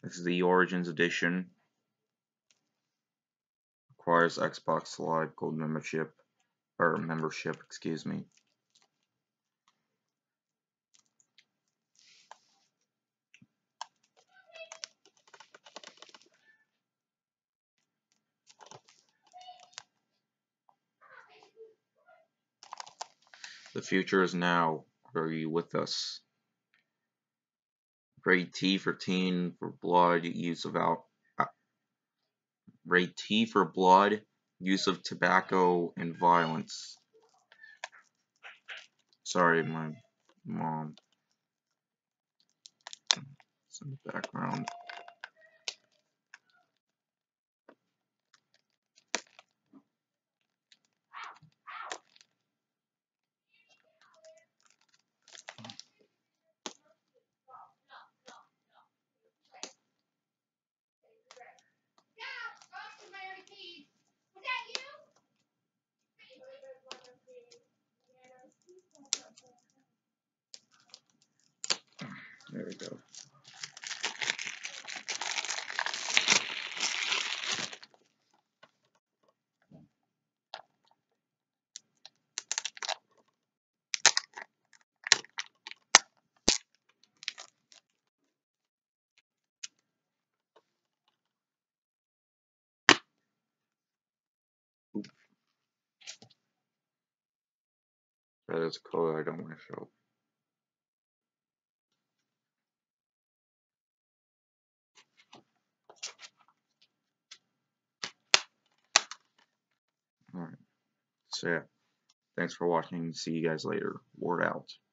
This is the Origins Edition. Requires Xbox Live Gold membership, excuse me. The future is now. Are you with us? Grade T for teen for blood, use of Grade T for blood, use of tobacco and violence. Sorry, my mom is in the background. There we go. That is a color I don't want to show. Alright. So yeah. Thanks for watching. See you guys later. Ward out.